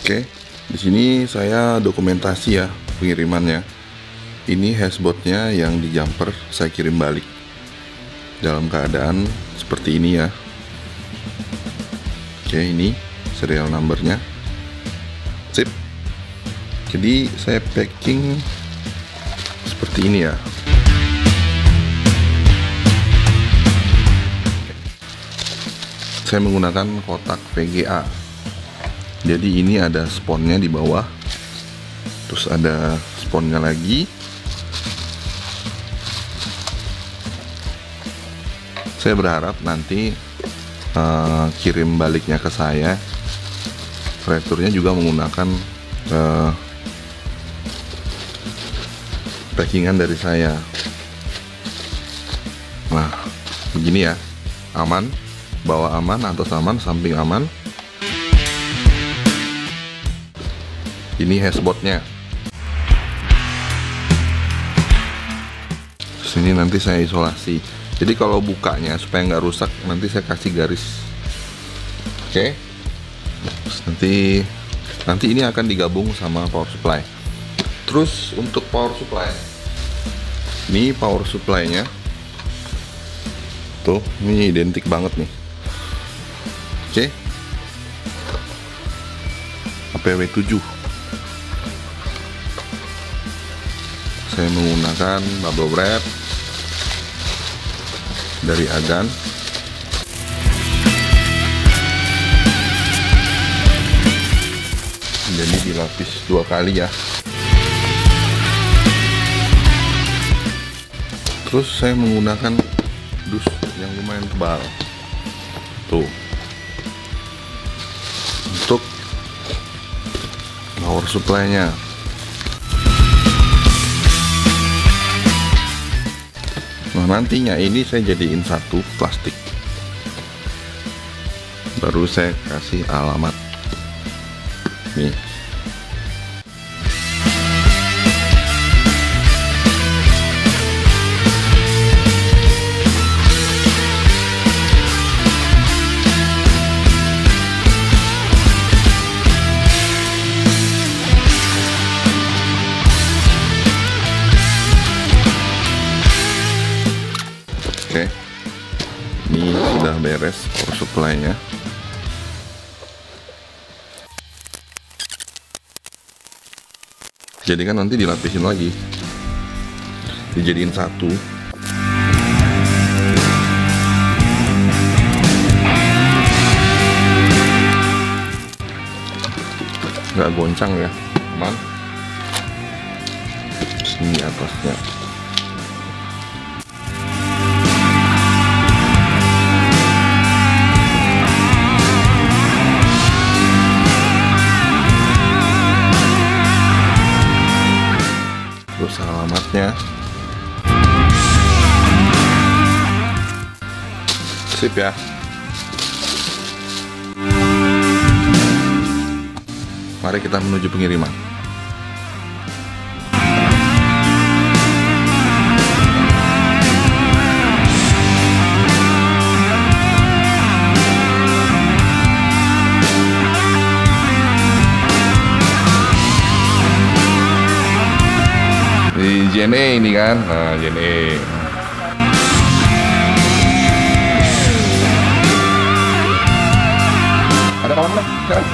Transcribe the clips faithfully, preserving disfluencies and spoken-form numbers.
Oke, di sini saya dokumentasi ya pengirimannya. Ini hashboardnya yang di jumper saya kirim balik dalam keadaan seperti ini ya. Oke, ini serial numbernya. Sip. Jadi saya packing seperti ini ya. Saya menggunakan kotak V G A. Jadi ini ada sponnya di bawah, terus ada sponnya lagi. Saya berharap nanti uh, kirim baliknya ke saya, frakturnya juga menggunakan uh, packingan dari saya. Nah, begini ya, aman, bawah aman, atas aman, samping aman. Ini hashboardnya. Sini nanti saya isolasi. Jadi kalau bukanya supaya nggak rusak, nanti saya kasih garis. Oke. Terus nanti nanti ini akan digabung sama power supply. Terus untuk power supply, ini power supply-nya. Tuh, ini identik banget nih. Oke. A P W tujuh. Saya menggunakan bubble wrap dari Agan. Jadi dilapis dua kali ya. Terus saya menggunakan dus yang lumayan tebal. Tuh. Untuk power supply-nya. Nah, nantinya ini saya jadiin satu plastik, baru saya kasih alamat nih. Oke, ini sudah beres power supply-nya. Jadi kan nanti dilapisin lagi, dijadiin satu. Nggak goncang ya, aman. Sini atasnya. Terus alamatnya. Sip ya. Mari kita menuju pengiriman. Di J N E ini kan, nah J N E. Ada kawan lah, kan?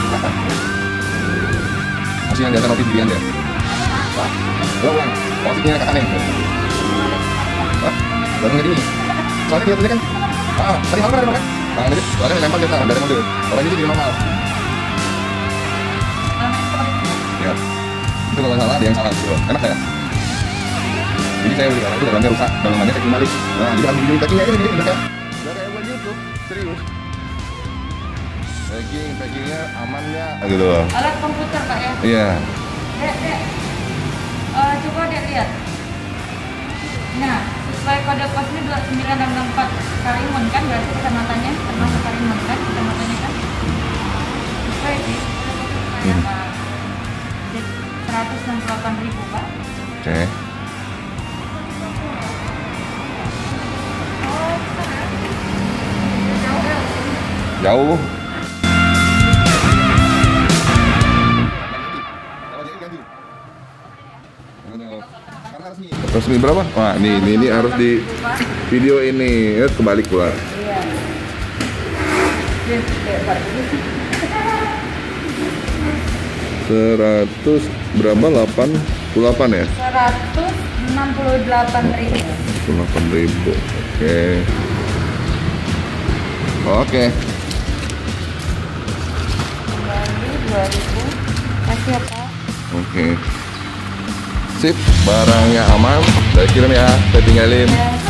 Masih yang biasa roti dirian ya? Lo ulang, posisinya ke aneh. Baru nggak gini. Soalnya dia punya kan, ah, tadi malam ada kan? Nah, jadi soalnya lempar kita dari mobil. Kalau ini jadi normal. Ya, itu kalau salah dia yang salah. Enak ya? Jadi saya beli karena itu dalamnya rusak, dalamnya saya kembali. Nah, jadi ambil ini packingnya ini udah kayak udah kayak buat YouTube, serius. Packing, packingnya aman nggak? Gitu. Alat komputer Pak ya? Iya. Dek, dek. Uh, coba dek lihat. Nah, sesuai kode posnya dua sembilan enam enam empat Karimun kan, berarti kecamatannya termasuk Karimun kan, kecamatannya kan? Sesuai sih. Hmm. seratus enam puluh delapan ribu Pak. Oke. Okay. Jauh. Resmi berapa? Wah, ini ini, ini harus di video ini. Ya, kebalik pula. Iya. Seratus berapa? Delapan puluh delapan ya? Seratus enam puluh delapan ribu. Delapan ribu. Oke. Oke. Kembali dua ribu. Kasih ya Pak. Oke. Sip, barangnya aman. Udah kirim ya, saya tinggalin. Ya.